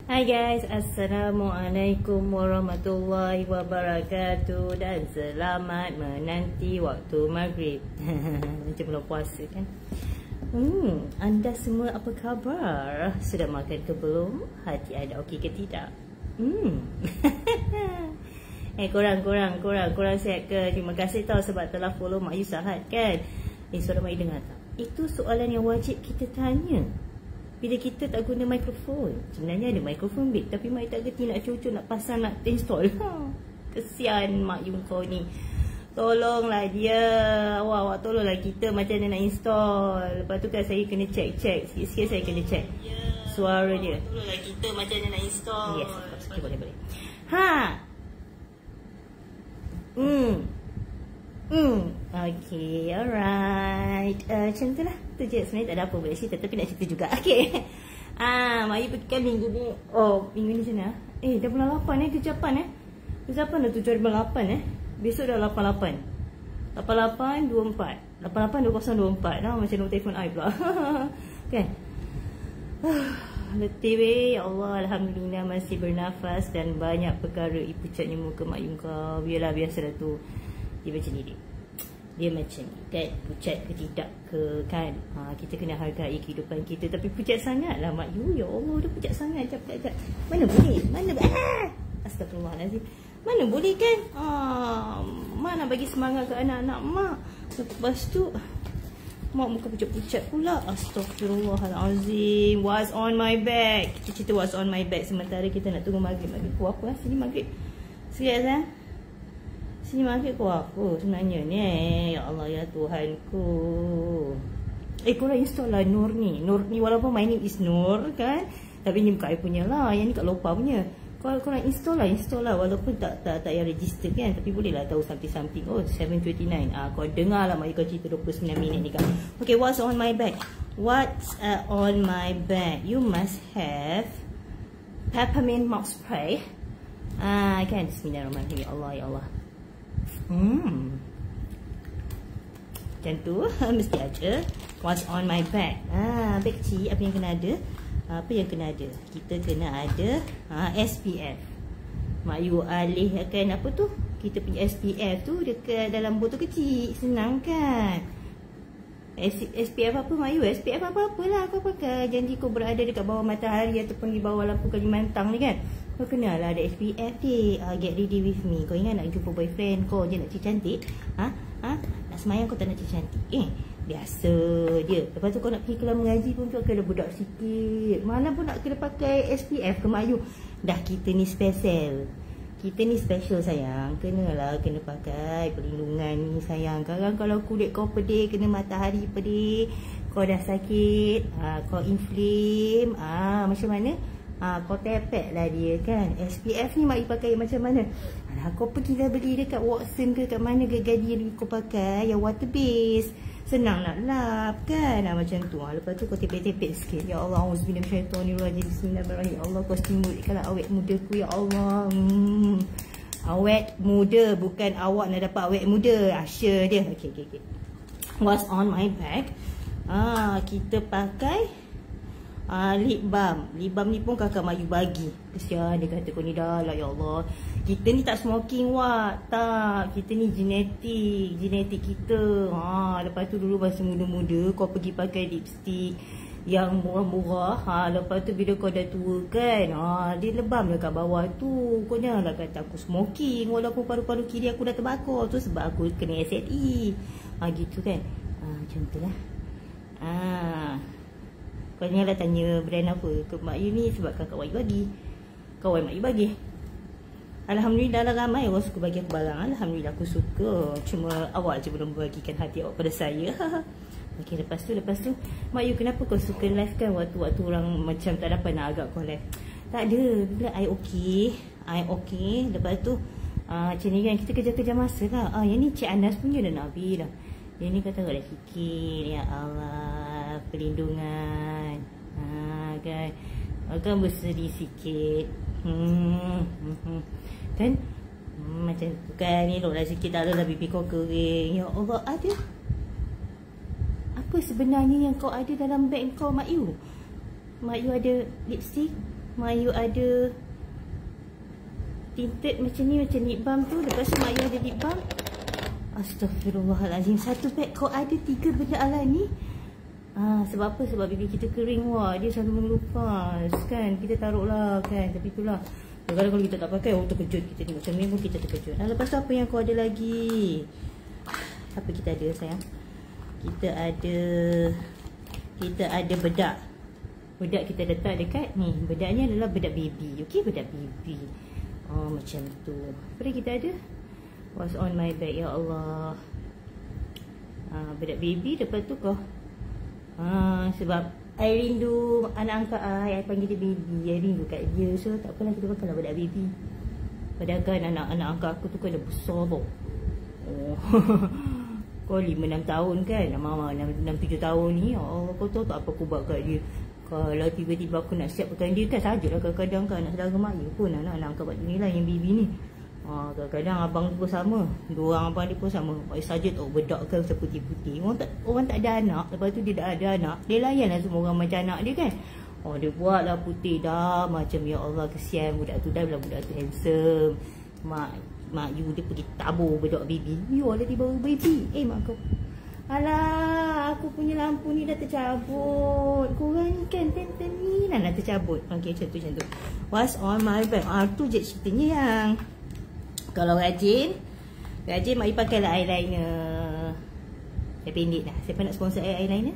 Hai guys, Assalamualaikum warahmatullahi wabarakatuh. Dan selamat menanti waktu maghrib. Macam belum puasa kan. Anda semua apa khabar? Sudah makan ke belum? Hati anda okey ke tidak? Korang sihat ke? Terima kasih tau sebab telah follow Mak Yu Sahat kan. Suara Mak Yu dengar tak? Itu soalan yang wajib kita tanya bila kita tak guna mikrofon. Sebenarnya ada mikrofon bit, tapi Mak Yu tak kerti nak cucuk, nak pasang, nak install. Kesian Mak Yu kau ni. Tolonglah dia. Awak tolonglah kita macam mana nak install. Lepas tu kan saya kena check. Sikit-sikit saya kena check suara dia. Tolonglah kita macam mana nak install. Yes, okay, boleh. Okay, alright. Macam tu lah. Tu je, sebenarnya tak ada apa boleh cerita, tapi nak cerita juga. Okay. Mak Yu pergi kan minggu ni. Minggu ni macam mana? Dah bulan 8 kejapan Kejapan dah 7 hari bulan 8 Besok dah 88 8824 882024 dah macam nombor telefon I pula. Kan? Letih weh. Ya Allah, Alhamdulillah masih bernafas. Dan banyak perkara pucat muka Mak Yu kau. Biarlah, biasalah tu. Dia macam ni dia macam ni kan. Pucat ke tidak ke kan. Kita kena hargai kehidupan kita. Tapi pucat sangat lah Mak Yu. Ya Allah, dia pucat sangat. Sekejap. Mana boleh? Astagfirullahaladzim. Mana boleh kan? Mak nak bagi semangat ke anak-anak Mak. Lepas tu Mak muka pucat-pucat pula. Astagfirullahaladzim. What's on my back? Kita cerita what's on my back. Sementara kita nak tunggu maghrib. Maghrib kau apa? Sini maghrib. Serius Sini maghrib kau apa sebenarnya ni? Ya Allah, ya Tuhanku. Korang install lah Nur ni. Nur ni walaupun my name is Nur kan. Tapi ni bukan I punya lah. Yang ni kat Lopa punya. Korang install lah walaupun tak payah register kan, tapi boleh lah tahu something. 729. Kau dengar lah Mak Yu kau cerita 29 minit ni kan. Okay, what's on my back? What's on my back? You must have peppermint mouth spray. Kan, bismillahirrahmanirrahim. Ya Allah, ya Allah. Macam tu mesti ada. What's on my back? Bag kecil, apa yang kena ada? Kita kena ada SPF. Mak Yu alihkan apa tu? Kita punya SPF tu dekat dalam botol kecil. Senang kan? SPF apa Mak Yu? SPF apa-apalah kau pakai. Janji kau berada dekat bawah matahari ataupun di bawah lampu Kalimantan ni kan. Kau kenal lah ada SPF ni. Get ready with me. Kau ingat nak jumpa boyfriend kau je nak cantik? Nak semayang kau tak nak cantik? Biasa je. Lepas tu kau nak pergi kelas mengaji pun kau kena budak sikit. Mana pun nak kena pakai SPF ke Mak Yu. Dah kita ni special. Kita ni special sayang. Kena pakai perlindungan ni sayang. Sekarang kalau kulit kau pedih, kena matahari pedih, kau dah sakit, kau inflame, macam mana? Kau tepek lah dia kan. SPF ni Mak Yu pakai macam mana? Kau pergi dah beli dekat Watson ke kat mana ke Guardian kau pakai yang water base. Senang nak lap kan. Macam tu. Lepas tu kau tepek-tepek sikit. Ya Allah, auzubillahiminasyaitonirrajim. Bismillahirrahmanirrahim. Ya Allah, kau stimulkan awet muda ku ya Allah. Awet muda, bukan awak nak dapat awet muda. Sure dia. Okay. What's on my back? Kita pakai lip balm. Lip balm ni pun kakak Mak Yu bagi. Kesian dia kata kau ni dah lah ya Allah. Kita ni tak smoking tak. Kita ni genetik kita. Lepas tu dulu masa muda-muda kau pergi pakai lipstick yang murah-murah. Lepas tu bila kau dah tua kan, dia lebam dekat bawah tu. Kau janganlah kata aku smoking walaupun paru-paru kiri aku dah terbakar. Tu sebab aku kena SLE. Gitu kan. Macam tu lah. Kau janganlah tanya brand apa ke Mak Yu ni sebab kakak Mak Yu bagi. Kawan Mak Yu bagi. Alhamdulillah lah ramai orang suka bagi aku barang. Alhamdulillah aku suka. Cuma awak je belum bagikan hati awak pada saya. Okay, lepas tu Mak Yu, kenapa kau suka live kan waktu orang macam tak dapat nak agak kau live? Tak ada. Bila I okay. Lepas tu macam ni kan, kita kerja masa lah. Yang ni Cik Anas punya dah nak habis dah. Dia ni kata dah fikir. Ya Allah, perlindungan. Kan akan bersedih sikit. Kan macam tu kan. Eloklah sikit, tak adalah pipi kau kering. Ya Allah, ada apa sebenarnya yang kau ada dalam beg kau Mak Yu? Mak Yu ada lipstick, Mak Ayu ada tinted macam ni, macam lip balm tu. Lepas tu Mak Ayu ada lip balm. Astaghfirullahalazim. Satu beg kau ada 3 benda ala ni. Sebab apa? Sebab bibi kita kering wah. Dia selalu mengelupas kan. Kita taruh lah kan. Tapi itulah, kadang-kadang kalau kita tak pakai, orang terkejut. Kita tengok macam ni pun kita terkejut. Lepas tu apa yang kau ada lagi? Apa kita ada sayang? Kita ada bedak. Bedak kita letak dekat ni. Bedaknya adalah bedak baby. Okey, bedak baby. Macam tu. Apa lagi kita ada? What's on my bag, ya Allah. Bedak baby. Lepas tu kau sebab I rindu anak angkat I panggil dia baby. I rindu kat dia. So tak apalah, kita pakai lah bedak baby. Padahal kan anak-anak angkat aku tu kan dah besar tau. Kau 5-6 tahun kan. Mama 6-7 tahun ni. Kau tahu tak apa aku buat kat dia. Kalau tiba-tiba aku nak siapkan dia kan, sajalah kadang-kadang kan anak saudara mak dia pun anak-anak angkat buat ni lah yang baby ni. Kadang-kadang abang tu pun sama. 2 orang abang dia pun sama. Saja tak bedak kan seputih-putih. Orang tak ada anak. Lepas tu dia dah ada anak. Dia layan lah semua orang macam anak dia kan. Dia buat lah putih dah. Macam ya Allah, kesian budak tu dah. Budak tu handsome. Mak you dia pergi tabur bedak baby. You ada di bawah baby. Mak kau. Alah, aku punya lampu ni dah tercabut. Korang ni kan ten ni lah nak tercabut. Okey, macam tu. What's on my bag? Tu je ceritanya yang kalau rajin Mak Ayu pakai lah eyeliner. Saya pendek dah. Siapa nak sponsor eyeliner?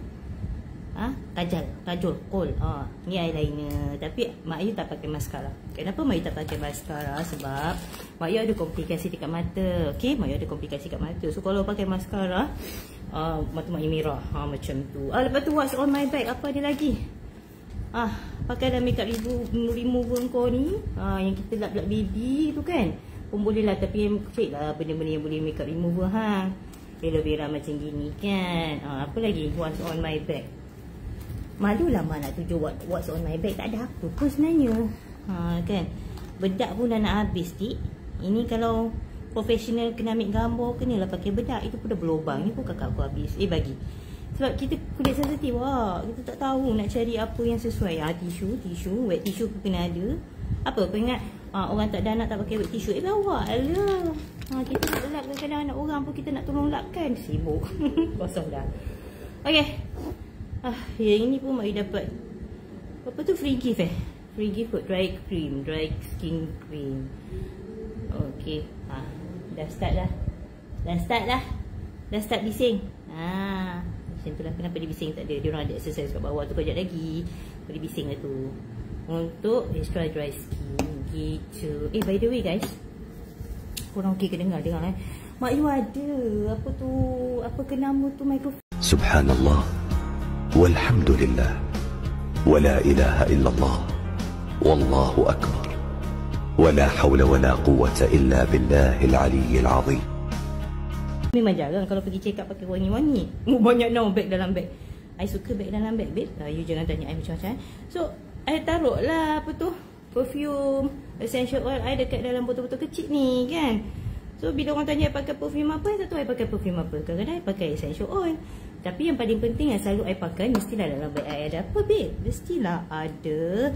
Kajol, kol. Ni eyeliner. Tapi Mak Ayu tak pakai mascara. Kenapa Mak Ayu tak pakai mascara? Sebab Mak Ayu ada komplikasi dekat mata. Okey, Mak Ayu ada komplikasi dekat mata. So kalau pakai mascara, mata Mak Ayu merah. Macam tu. Lepas tu what's on my bag? Apa ada lagi? Pakai dah makeup remover kau ni. Yang kita lap baby tu kan. Pun boleh lah, tapi cek lah benda-benda yang boleh makeup remover aloe vera macam gini kan. Apa lagi? What's on my bag? Malulah mak nak tunjuk what's on my bag. Tak ada apa pun sebenarnya. Kan. Bedak pun dah nak habis tik. Ini kalau profesional kena ambil gambar, kenalah pakai bedak. Itu pun dah berlubang. Ni pun kakak aku habis. Bagi. Sebab kita kulit sensitif. Kita tak tahu nak cari apa yang sesuai. Tisu, wet tisu pun kena ada. Apa kau ingat? Orang tak ada anak tak pakai wet tisu. Bawa lah. Kita nak lap kadang-kadang anak orang pun kita nak tolong lap kan. Sibuk. Kosong dah. Okay. Yang ini pun Mak Ayu dapat. Apa tu? Free gift Free gift kot. Dry skin cream. Okay. Dah start dah. Dah start bising. Macam tu lah. Kenapa dia bising tak ada. Dia orang ada exercise kat bawah tu. Kejap lagi boleh bising lah tu. Untuk extra dry skin. Gitu. By the way guys, korang okey ke dengar Mak Ayu ada apa tu, apa ke nama tu, mikrofon. Subhanallah walhamdulillah wala ilaha illallah wallahu akbar wala hawla wala quwwata illa billahil aliyyil azim. Memang jarang kalau pergi check up pakai wangi-wangi. Banyak bag dalam bag. I suka bag dalam bag, babe. You jangan tanya I macam-macam. So I taruh lah apa tu, perfume, essential oil I dekat dalam botol-botol kecil ni kan. So bila orang tanya I pakai perfume apa, I tak tahu I pakai perfume apa. Kadang-kadang I pakai essential oil. Tapi yang paling penting yang selalu I pakai, mestilah dalam bag I ada apa, babe? Mestilah ada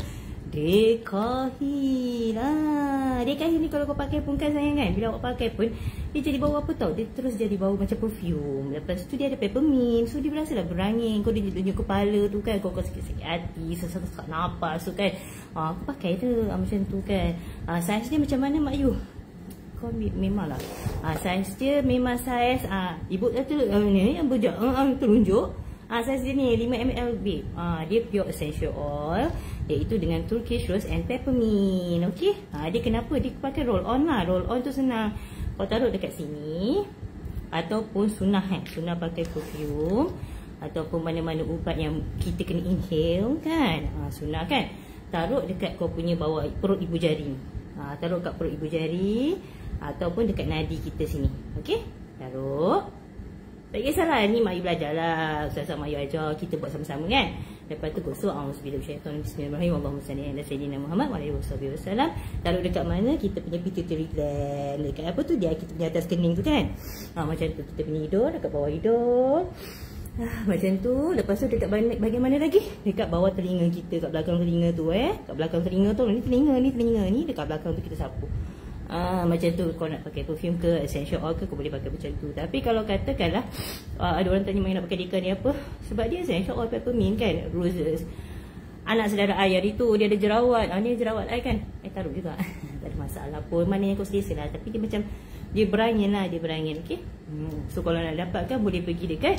Dekahi lah. Dekahi ni kalau kau pakai pun kan sayang kan, bila awak pakai pun dia jadi bau apa tau, dia terus jadi bau macam perfume. Lepas tu dia ada peppermint. So dia berasa lah berangin. Kau dia tunjuk kepala tu kan, kau sakit-sakit hati, sesak-sesak nafas tu kan, aku pakai tu macam tu kan. Saiz dia macam mana Mak Ayu? Kau memang lah saiz dia memang saiz ibu tu ni yang bujak tunjuk. Saiz dia ni 5ml babe. Dia pure essential oil, iaitu dengan Turkish rose and peppermint. Okey. Dia kenapa dia pakai roll on lah. Roll on tu senang. Kau taruh dekat sini, ataupun sunnah sunnah pakai perfume, ataupun mana-mana ubat yang kita kena inhale kan. Sunnah kan. Taruh dekat kau punya bawah perut ibu jari. Taruh kat perut ibu jari ataupun dekat nadi kita sini. Okey? Taruh. Tak kisahlah, ni Mak Ayu belajar lah. Ustazah Mak Ayu ajar, kita buat sama-sama kan. Lepas tu gosok. Bismillahirrahmanirrahim. Allahumma salli ala sayyidina Muhammad wa alihi wasallam. Taruh dekat mana? Kita punya pituitary gland. Dekat apa tu dia? Kita punya atas kening tu kan. Macam tu kita punya hidung, dekat bawah hidung. Macam tu. Lepas tu dekat bahagian mana lagi? Dekat bawah telinga kita, kat belakang telinga tu kat belakang telinga tu, ni telinga ni dekat belakang tu kita sapu. Macam tu. Kau nak pakai perfume ke, essential oil ke, kau boleh pakai macam tu. Tapi kalau katakanlah ada orang tanya mana nak pakai Deka ni apa, sebab dia essential oil peppermint kan, roses. Anak saudara I hari tu dia ada jerawat. Ni jerawat I kan, I taruh juga. Tak ada masalah pun, mana yang kau selesa lah. Tapi dia macam, dia berangin lah, dia berangin. Okay. So kalau nak dapatkan boleh pergi dekat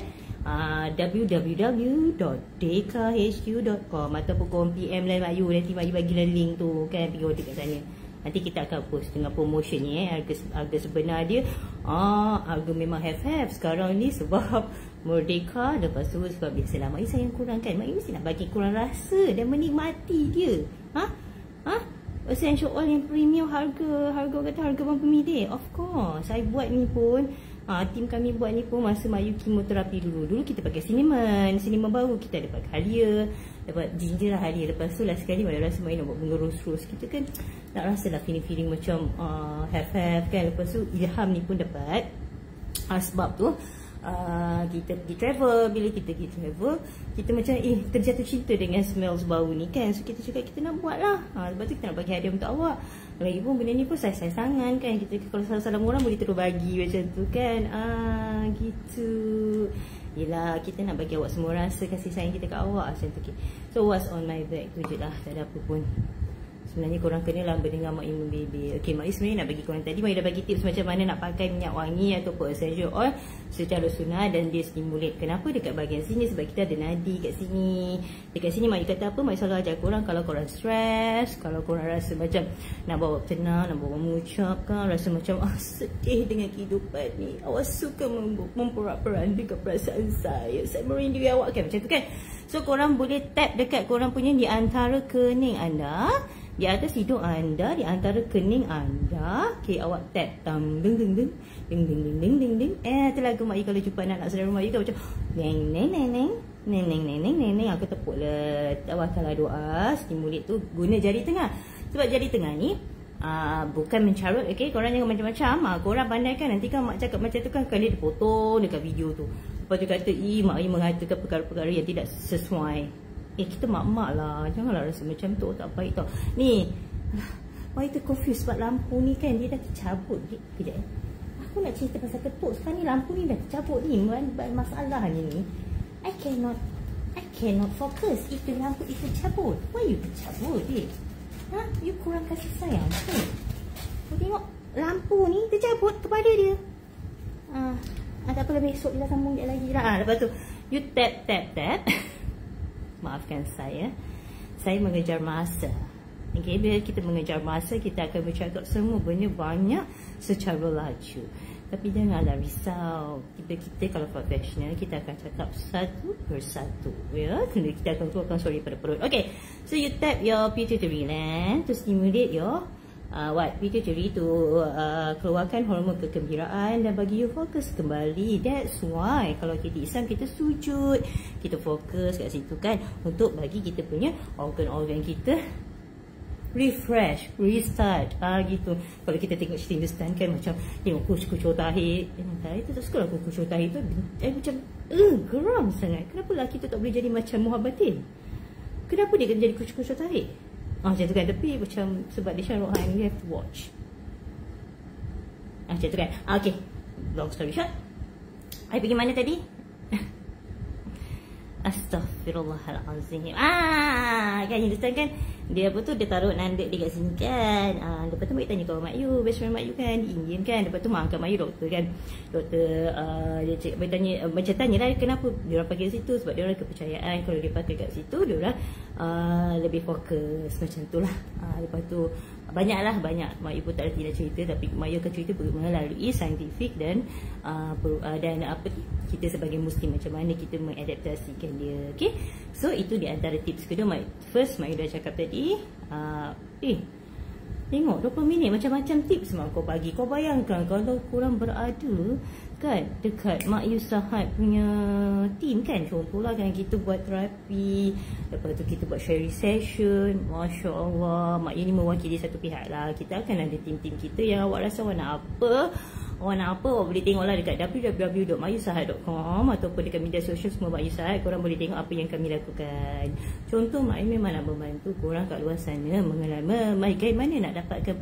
www.dekahq.com ataupun kau PM lah Mayu, nanti Mayu bagilah link tu kan, pergi order kat sana. Nanti kita akan post dengan promotion ni harga sebenar dia. Harga memang have sekarang ni sebab Merdeka. Lepas tu sebab biasalah Mak Yu sayang korang kan, Mak Yu mesti nak bagi korang rasa dan menikmati dia. Essential oil yang premium, harga kata harga berapa dia. Of course, saya buat ni pun tim kami buat ni pun masa Mak Yu kemoterapi dulu kita pakai cinnamon baru, kita ada pakai halia, dapat ginger lah halia. Lepas tu last sekali mana rasa Mak Yu nak buat bunga rose kita kan nak rasa lah feeling macam have kan. Lepas tu ilham ni pun dapat sebab tu kita pergi travel. Bila kita pergi travel, kita macam terjatuh cinta dengan smells bau ni kan. So kita cakap kita nak buat lah. Lepas tu kita nak bagi hadiah untuk awak. Lagipun benda ni pun sayang-sayangan kan. Kita kalau salah-salah orang boleh terus bagi macam tu kan. Gitu. Yelah, kita nak bagi awak semua rasa kasih sayang kita kat awak macam tu. Okay. So what's on my bag tu je lah, tak ada apa pun. Sebenarnya korang kenalah berdengar Mak Yu Baby. Okay, Mak Yu sebenarnya nak bagi korang tadi, Mak Yu dah bagi tips macam mana nak pakai minyak wangi ataupun essential oil secara sunnah dan dia stimulate. Kenapa dekat bahagian sini? Sebab kita ada nadi kat sini. Dekat sini Mak Yu kata apa? Mak Yu selalu ajar korang kalau korang stress, kalau korang rasa macam nak bawa tenang, nak bawa mengucapkan, rasa macam sedih dengan kehidupan ni, awak suka memperak-perandakan perasaan saya merindui awak kan, macam tu kan. So korang boleh tap dekat korang punya di antara kening anda, di atas hidung anda, di antara kening anda. Okay, awak tap ding ding ding ding ding ding ding ding ding ding. Tu lagu Mak Yu kalau jumpa anak saudara Mak Yu kan macam neng neng neng neng neng neng neng neng neng. Aku tepuk lah. Tawakkallah doa stimulate tu guna jari tengah. Sebab jari tengah ni bukan mencarut. Okay, korang jangan macam-macam. Korang pandai kan, nanti kan mak cakap macam tu kan dia dipotong dekat video tu. Lepas tu kata Mak Yu mengatakan perkara-perkara yang tidak sesuai. Kita mak-mak lah, janganlah rasa macam tu, tak baik tau. Ni Mak Yu confused sebab lampu ni kan dia dah tercabut. Kejap aku nak cerita pasal ketuk. Sekarang ni lampu ni dah tercabut ni. Masalah ni I cannot focus if the lampu itu tercabut. Why you tercabut you kurang kasih sayang kan? Kau tengok lampu ni tercabut kepada dia. Tak apalah, besok kita sambung dia lagi lah. Lepas tu you tap maafkan saya mengejar masa. Okay, bila kita mengejar masa, kita akan bercakap semua benda banyak secara laju. Tapi janganlah risau. Kita kalau profesional, kita akan cakap satu persatu. Kita akan keluarkan suara pada perut. Okay, so you tap your pituitary gland to stimulate your pituitary to keluarkan hormon kegembiraan dan bagi you fokus kembali. That's why kalau kita Islam, kita sujud, kita fokus kat situ kan, untuk bagi kita punya organ-organ kita refresh, restart gitu. Kalau kita tengok cerita Hindustan kan, macam tengok kucu tahir. Itu tak suka lah kucu tahir tu. Macam geram sangat. Kenapa lelaki tu tak boleh jadi macam Muhabbatin? Kenapa dia kena jadi kucu tahir? Macam tu kan. Tapi macam sebab dia Shah Rukh Khan, you have to watch. Macam tu kan. Okay, long story short, I pergi mana tadi? Astaghfirullahalazim. Kan Hindustan kan, dia apa tu, dia taruh nandik dia kat sini kan. Lepas tu Mak Yu tanya kawan Mak Yu, best friend Mak Yu kan, di Indian kan. Lepas tu mak angkat Mak Yu doktor kan. Doktor dia cakap, tanya, macam tanya lah kenapa dia orang pakai situ. Sebab dia orang kepercayaan kalau dia pakai kat situ, dia orang lebih fokus macam tu lah. Lepas tu banyak Mak Yu pun tak ada cerita, tapi Mak Yu akan cerita melalui saintifik dan apa kita sebagai Muslim macam mana kita mengadaptasikan dia. Okay, so itu di antara tips kedua. First Mak Yu dah cakap tadi, tengok 20 minit macam-macam tips mak kau bagi. Kau bayangkan kalau korang berada kan dekat Mak Yu Sahat punya team kan, contohlah kan kita buat terapi, lepas tu kita buat sharing session. Masya Allah, Mak Yu ni mewakili satu pihak lah. Kita akan ada tim-tim kita yang awak rasa awak nak apa, Awak nak apa, awak boleh tengoklah dekat www.mayusahat.com ataupun dekat media sosial semua Mak Ayu Sahat. Korang boleh tengok apa yang kami lakukan. Contoh Mak Ayu memang nak membantu korang kat luar sana bagaimana nak dapatkan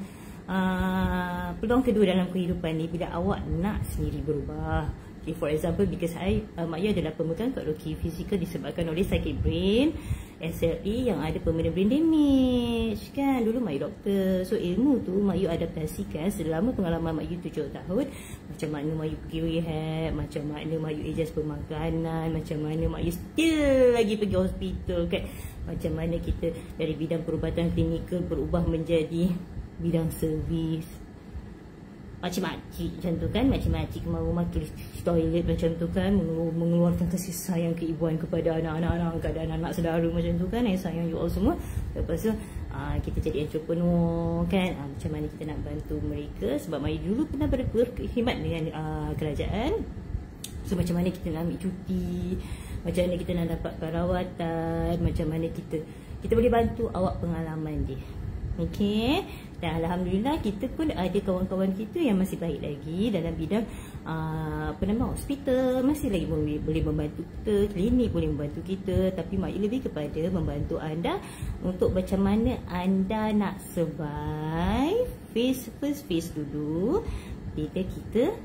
peluang kedua dalam kehidupan ni bila awak nak sendiri berubah. Okay, for example, because Mak Ayu adalah pemegang kad loki fizikal disebabkan oleh sakit brain SLE yang ada permanent brain damage kan. Dulu Mak Ayu doktor, so ilmu tu Mak Ayu adaptasikan selama pengalaman Mak Ayu 7 tahun. Macam mana Mak Ayu pergi rehab, macam mana Mak Ayu adjust pemakanan, macam mana Mak Ayu still lagi pergi hospital kan. Macam mana kita dari bidang perubatan klinikal berubah menjadi bidang servis. Makcik-makcik macam tu kan, makcik-makcik kemar rumah tulis toilet macam tu kan, mengeluarkan kasih sayang keibuan kepada anak-anak, kepada anak-anak saudara macam tu kan, yang sayang you all semua. Lepas tu kita jadi entrepreneur kan, macam mana kita nak bantu mereka. Sebab Mak Ayu dulu pernah berkhidmat dengan kerajaan. So macam mana kita nak ambil cuti, macam mana kita nak dapatkan rawatan, macam mana kita boleh bantu awak pengalaman dia. Okey, dan alhamdulillah kita pun ada kawan-kawan kita yang masih baik lagi dalam bidang hospital, masih lagi boleh membantu kita, klinik boleh membantu kita. Tapi Mak Ayu lebih kepada membantu anda untuk macam mana anda nak survive face dulu bila kita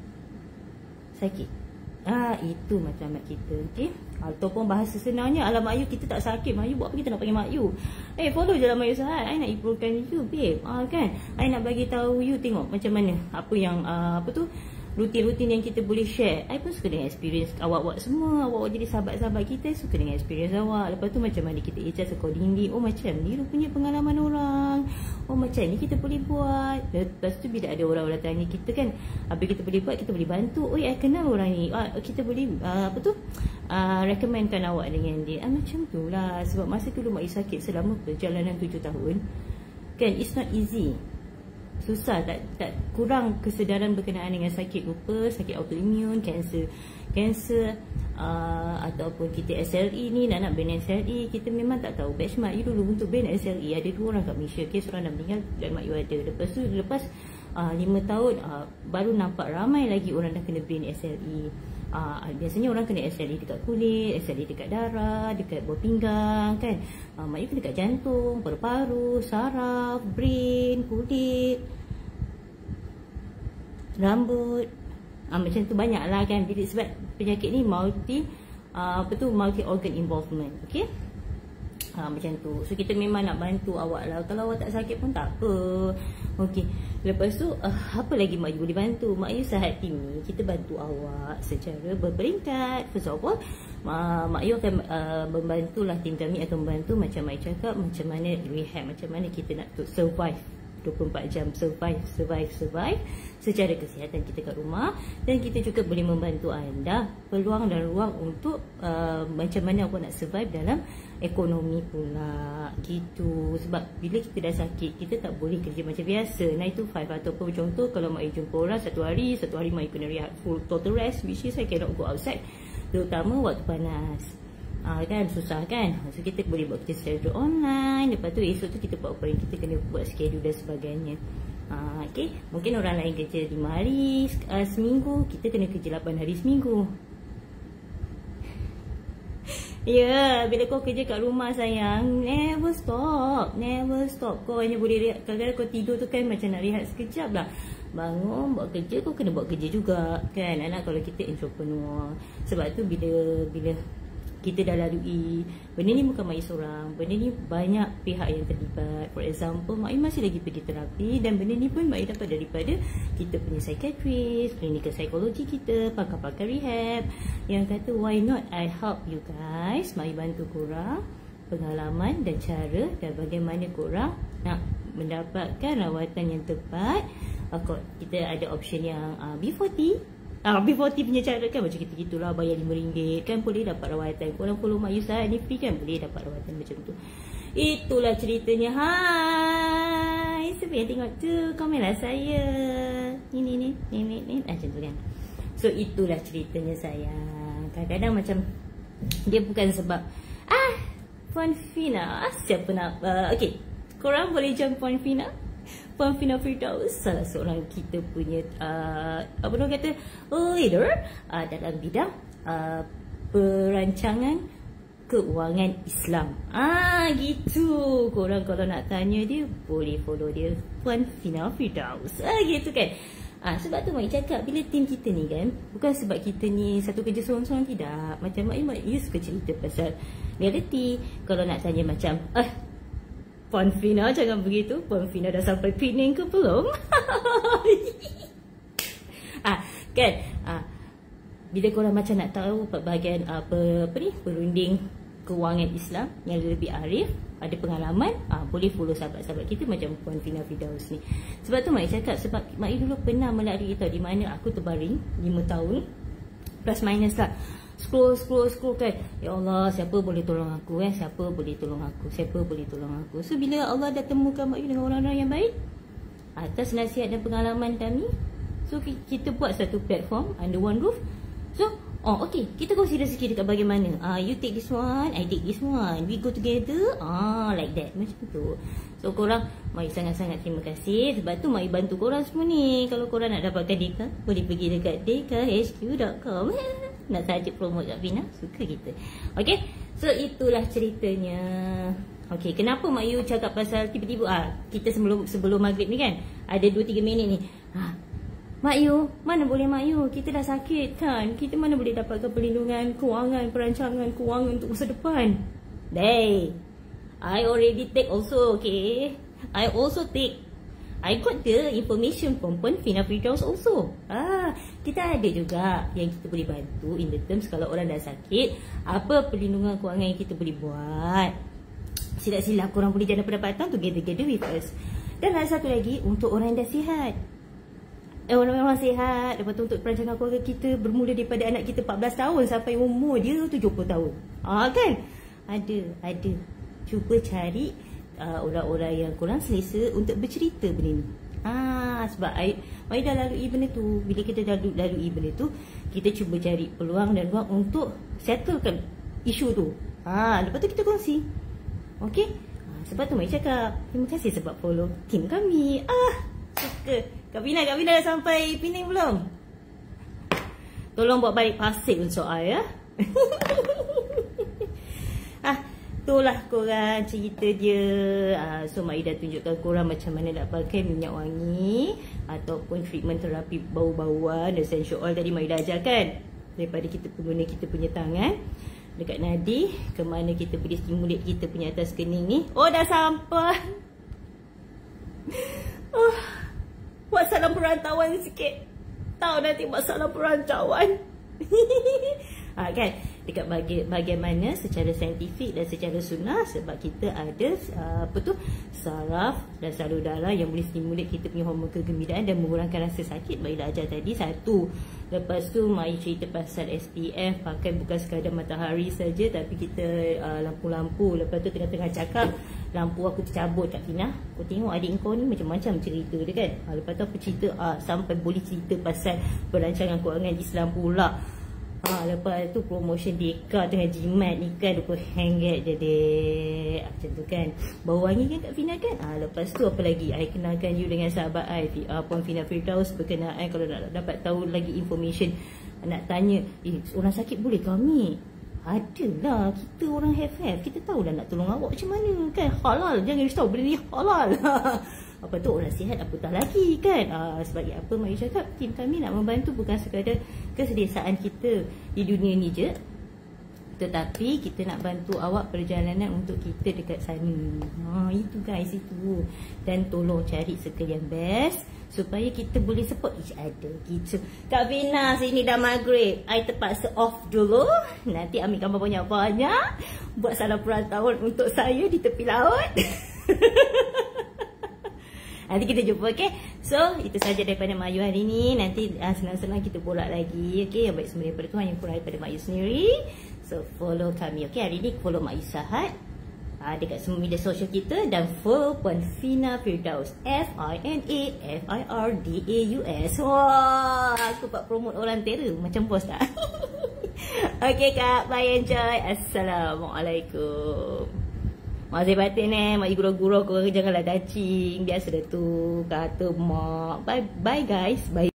sakit. Itu matlamat kita. Okey, ataupun bahasa senangnya, ala Mak Ayu kita tak sakit, Mak Ayu buat apa kita nak panggil Mak Ayu? Follow je lah Mak Ayu Sahat. I nak improvekan you babe, kan. I nak bagi tahu you, tengok macam mana apa yang rutin-rutin yang kita boleh share. I pun suka dengan experience awak-awak semua. Awak jadi sahabat-sahabat kita, suka dengan experience awak. Lepas tu macam mana kita adjust accordingly. Oh macam ni rupanya pengalaman orang, oh macam ni kita boleh buat. Lepas tu bila ada orang-orang tanya kita kan, apa kita boleh buat, kita boleh bantu. Oh I kenal orang ni, kita boleh recommendkan awak dengan dia. Macam tu lah. Sebab masa dulu Mak Ayu sakit selama perjalanan 7 tahun kan, it's not easy. Susah, tak kurang kesedaran berkenaan dengan sakit lupa, sakit autoimun, kanser ataupun kita SLE ni, nak band SLE, kita memang tak tahu. Batch Mak Ayu dulu untuk band SLE ada 2 orang kat Malaysia, seorang dah meninggal dan Mak Ayu ada. Lepas 5 tahun baru nampak ramai lagi orang dah kena brain SLE. Biasanya orang kena SLE dekat kulit, SLE dekat darah, dekat buah pinggang kan. Mak Ayu kena dekat jantung, paru-paru, saraf, brain, kulit, rambut. Macam tu banyak lah kan. Sebab penyakit ni multi organ involvement. Okay, macam tu. So kita memang nak bantu awak lah. Kalau awak tak sakit pun tak apa. Okey, lepas tu apa lagi Mak Ayu boleh bantu? Mak Ayu Sahat team ni kita bantu awak secara berperingkat. First of all, Mak Ayu akan membantulah tim kami akan membantu macam Mak Ayu cakap, macam mana rehab, macam mana kita nak survive 24 jam, survive secara kesihatan kita kat rumah. Dan kita juga boleh membantu anda peluang dan ruang untuk macam mana awak nak survive dalam ekonomi pula gitu. Sebab bila kita dah sakit, kita tak boleh kerja macam biasa 9 to 5. Ataupun contoh kalau Mak Ayu jumpa orang satu hari Mak Ayu kena rehat full total rest, which is I cannot go outside, terutama waktu panas. Kan susah kan. So kita boleh buat kerja secara online. Lepas tu esok tu kita buat apa yang kita kena buat schedule dan sebagainya. Okay, mungkin orang lain kerja 5 hari seminggu, kita kena kerja 8 hari seminggu. Ya, bila kau kerja kat rumah sayang, never stop. Kau hanya boleh rehat. Kadang-kadang kau tidur tu kan macam nak rehat sekejap lah. Bangun, buat kerja, kau kena buat kerja juga kan. Anak kalau kita entrepreneur. Sebab tu bila kita dah lalui benda ni, bukan Mak Ayu seorang, benda ni banyak pihak yang terlibat. For example, Mak Ayu masih lagi pergi terapi, dan benda ni pun Mak Ayu dapat daripada kita punya psychiatrist, clinical psychology kita, pakar-pakar rehab yang kata why not I help you guys. Mak Ayu bantu korang pengalaman dan cara dan bagaimana korang nak mendapatkan rawatan yang tepat. Kita ada option yang B40. B40 punya cara kan macam gitu-gitulah, bayar RM5 kan boleh dapat rawatan. Korang follow Mak Ayu Sahat ni free kan, boleh dapat rawatan macam tu. Itulah ceritanya. Hai, siapa yang tengok tu, komenlah saya. Ni macam tu kan. So itulah ceritanya sayang. Kadang-kadang macam dia bukan sebab Puan Fina, siapa nak okay, korang boleh join Puan Fina. Puan Fina Firdaus, salah seorang kita punya apa orang kata leader dalam bidang perancangan keuangan Islam. Gitu. Korang kalau nak tanya dia, boleh follow dia, Puan Fina Firdaus. Gitu kan. Sebab tu Mak cakap, bila tim kita ni kan, bukan sebab kita ni satu kerja seorang-seorang, tidak. Macam Mak suka cerita pasal reality. Kalau nak tanya macam, Puan Fina jangan begitu, Puan Fina dah sampai Penang ke belum? Kan, bila korang macam nak tahu bahagian perunding keuangan Islam yang lebih arif, ada pengalaman, boleh follow sahabat-sahabat kita macam Puan Fina Firdaus ni. Sebab tu Mak cakap, sebab Mak dulu pernah melalui itu, di mana aku terbaring 5 tahun plus minus lah, scroll kan, ya Allah, siapa boleh tolong aku, siapa boleh tolong aku. So bila Allah dah temukan Mak dengan orang-orang yang baik atas nasihat dan pengalaman kami, so kita buat satu platform under one roof. So okay, kita kongsi rezeki dekat bagaimana. You take this one, I take this one, we go together, like that, macam tu. So korang, Mak sangat-sangat terima kasih. Sebab tu Mak bantu korang semua ni. Kalau korang nak dapatkan Deka, boleh pergi dekat dekahq.com. Nak saja promote kat Fina, suka kita. Okay, so itulah ceritanya. Okay, kenapa Mak Yu cakap pasal tiba-tiba kita sebelum maghrib ni kan, ada 2-3 minit ni, Mak Yu, mana boleh Mak Yu, kita dah sakit kan, kita mana boleh dapatkan perlindungan kewangan, perancangan kewangan untuk masa depan. I already take also, okay, I got the information from Puan Fina Firdaus also. Kita ada juga yang kita boleh bantu in the terms kalau orang dah sakit, apa perlindungan kewangan yang kita boleh buat. Silap-silap korang boleh jana pendapatan together with us. Dan ada satu lagi untuk orang yang dah sihat. Orang-orang sihat, lepas tu untuk perancangan keluarga kita, bermula daripada anak kita 14 tahun sampai umur dia 70 tahun. Kan? Ada. Cuba cari orang-orang yang kurang selesa untuk bercerita benda ni. Sebab I dah lalui benda tu. Bila kita dah lalui benda tu, kita cuba cari peluang dan ruang untuk settlekan isu tu. Lepas tu kita kongsi. Okay? Sebab tu Mak cakap, terima kasih sebab follow tim kami. Suka. Kak Fina dah sampai Penang belum? Tolong buat balik pasir untuk I, ya. Itulah korang cerita dia. So Mak dah tunjukkan korang macam mana nak pakai minyak wangi ataupun treatment terapi bau-bauan, essential oil tadi Mak dah ajarkan. Daripada kita guna kita punya tangan dekat nadi, ke mana kita boleh stimulate kita punya atas kening ni. Dah sampai. Buat salam perantauan sikit. Tahu nanti buat salam perantauan. Kan, dekat bahagian mana secara saintifik dan secara sunnah, sebab kita ada saraf dan salur darah yang boleh stimulate kita punya hormon kegembiraan dan mengurangkan rasa sakit. Mak dah ajar tadi satu. Lepas tu Mak cerita pasal SPF, pakai bukan sekadar matahari saja, tapi kita lampu-lampu. Lepas tu tengah-tengah cakap, lampu aku tercabut Kak Fina. Kau tengok adik kau ni macam-macam cerita dia kan. Lepas tu aku cerita sampai boleh cerita pasal perancangan kewangan Islam pula. Lepas tu promotion Deka tengah jimat ni kan, lupa hangget je dek. Macam tu kan. Bau wangi kan Kak Fina kan. Lepas tu apa lagi, I kenalkan you dengan sahabat I, Puan Fina Firdaus. Berkenaan kalau nak dapat tahu lagi information, nak tanya, orang sakit boleh kami? Adalah, kita orang have. Kita tahulah nak tolong awak macam mana kan. Halal, jangan risau, benda ni halal. Apa tu orang sihat apatah lagi kan. Sebagai apa Mak cakap, tim kami nak membantu bukan sekadar keselesaan kita di dunia ni je, tetapi kita nak bantu awak perjalanan untuk kita dekat sana. Itu guys, itu. Dan tolong cari circle yang best supaya kita boleh support each other gitu. Kak Fina sini dah maghrib, I terpaksa off dulu. Nanti ambil gambar banyak-banyak, buat salam perantauan untuk saya di tepi laut. Nanti kita jumpa, okay? So, itu saja daripada Mak Yu hari ni. Nanti senang-senang kita borak lagi, okay? Yang baik semua daripada Tuhan, yang kurang daripada Mak Yu sendiri. So, follow kami, okay? Hari ni follow Mak Yu Sahat dekat semua media sosial kita. Dan follow Puan Fina Firdaus, FINAFIRDAUS. Wah, aku buat promote orang terror macam bos tak? Okay Kak, bye, enjoy. Assalamualaikum. Mak saya batin mak gurau-gurau korang janganlah touching. Biasa dah tu kata mak. Bye guys. Bye.